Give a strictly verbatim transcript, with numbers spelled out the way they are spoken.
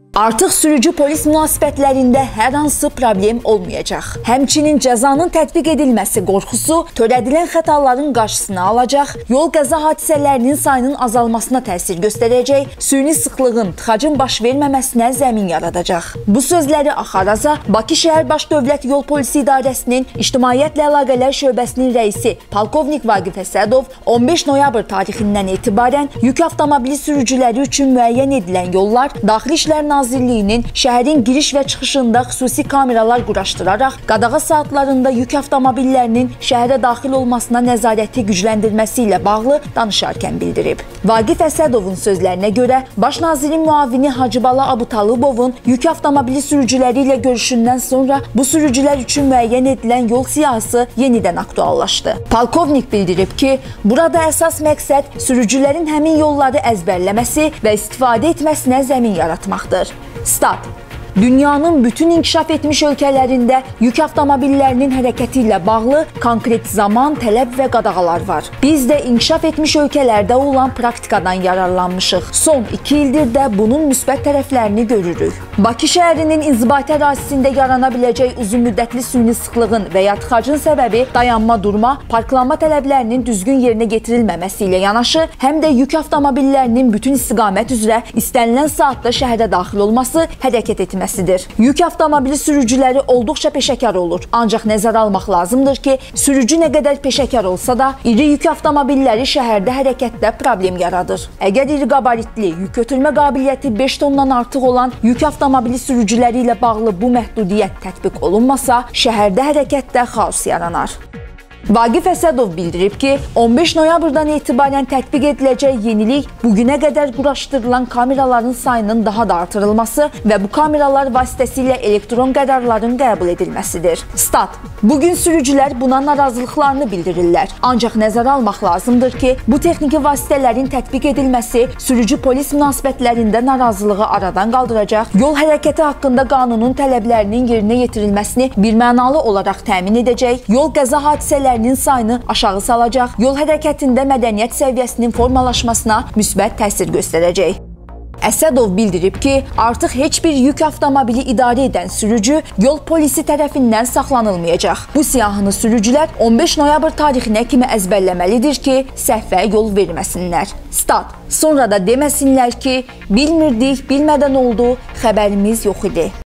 Artıq sürücü-polis münasibətlərində hər hansı problem olmayacaq. Həmçinin cəzanın tətbiq edilməsi qorxusu törədilən xətaların qarşısını alacaq, yol qəza hadisələrinin sayının azalmasına təsir göstərəcək, süni sıxlığın, tıxacın baş verməməsinə zəmin yaradacaq. Bu sözləri Axaraza Bakı şəhər Baş Dövlət Yol Polisi İdarəsinin İctimaiyyətlə Əlaqələr şöbəsinin rəisi Polkovnik Vaqif Əsədov on beş noyabr tarixindən etibarən yük avtomobili sürücüləri üçün müəyyən edilən yollar Daxili İşlər Nazirliyinin şəhərin giriş və çıxışında xüsusi kameralar quraşdıraraq qadağa saatlarında yük avtomobillərinin şəhərə daxil olmasına nəzarəti gücləndirməsi ilə bağlı danışarkən bildirib. Vaqif Əsədovun sözlərinə görə, Baş nazirin müavini Hacıbala Abutalıbovun yük avtomobili sürücüləri ilə görüşündən sonra bu sürücülər üçün müəyyən edilən yol siyahısı yenidən aktuallaşdı. Polkovnik bildirib ki, burada əsas məqsəd sürücülərin həmin yolları əzbərləməsi və istifadə etməsinə zəmin yaratmaqdır. Stat. Dünyanın bütün inkişaf etmiş ölkələrində yük avtomobillərinin hərəkəti ilə bağlı konkret zaman, tələb və qadağalar var. Biz də inkişaf etmiş ölkələrdə olan praktikadan yararlanmışıq. Son iki ildir də bunun müsbət tərəflərini görürük. Bakı şəhərinin inzibati ərazisində yarana biləcək uzunmüddətli süni sıxlığın və ya tıxacın səbəbi dayanma, durma, parklanma tələblərinin düzgün yerinə getirilməməsi ilə yanaşı, həm də yük avtomobillərinin bütün istiqamət üzrə istənilən saatda şəhərə daxil olması, hərəkət etməsi. Yük avtomobili sürücüləri olduqca peşəkar olur. Ancaq nəzərə almaq lazımdır ki, sürücü nə qədər peşəkar olsa da, iri yük avtomobilləri şəhərdə hərəkətdə problem yaradır. Əgər iri qabaritli, yük götürmə qabiliyyəti beş tondan artıq olan yük avtomobili sürücüləri ilə bağlı bu məhdudiyyət tətbiq olunmasa, şəhərdə hərəkətdə xaos yaranar. Vaqif Əsədov bildirib ki, on beş noyabrdan etibarən tətbiq ediləcək yenilik bugünə qədər quraşdırılan kameraların sayının daha da artırılması və bu kameralar vasitəsilə elektron qərarların qəbul edilməsidir. Stat. Bugün sürücülər buna narazılıqlarını bildirirlər. Ancaq nəzərə almaq lazımdır ki, bu texniki vasitələrin tətbiq edilməsi sürücü-polis münasibətlərində narazılığı aradan qaldıracaq, yol hərəkəti haqqında qanunun tələblərinin yerinə yetirilməsini birmənalı olaraq təmin edəcək, yol qəza hadisələrinin sayını aşağı salacaq, yol hərəkətində mədəniyyət səviyyəsinin formalaşmasına müsbət təsir göstərəcək. Əsədov bildirib ki, artıq heç bir yük avtomobili idarə edən sürücü yol polisi tərəfindən saxlanılmayacaq. Bu siyahını sürücülər on beş noyabr tarixinə kimi əzbərləməlidir ki, səhvə yol verməsinlər. Stat. Sonra da deməsinlər ki, bilmirdik, bilmədən oldu, xəbərimiz yox idi.